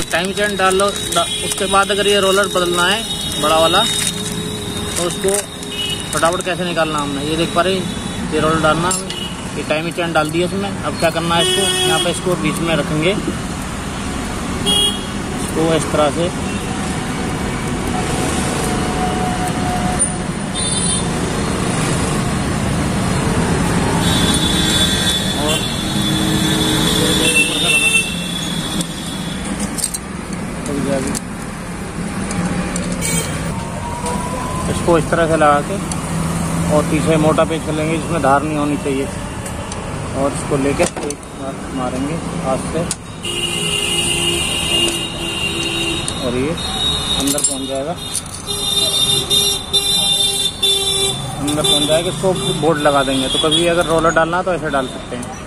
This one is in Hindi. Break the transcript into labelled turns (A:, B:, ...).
A: टाइम चेन डाल लो। उसके बाद अगर ये रोलर बदलना है बड़ा वाला तो उसको फटाफट कैसे निकालना हमने ये देख पा रहे। ये रोलर डालना है, ये टाइम चेन डाल दिया इसमें। अब क्या करना है, इसको यहाँ पे इसको बीच में रखेंगे, इसको इस तरह से इसको इस तरह से लगा के और पीछे मोटा पेच चलेंगे जिसमें धार नहीं होनी चाहिए और इसको लेके एक बार मारेंगे हाथ से और ये अंदर पहुंच जाएगा। अंदर पहुंच जाएगा, इसको बोर्ड लगा देंगे। तो कभी अगर रोलर डालना तो ऐसे डाल सकते हैं।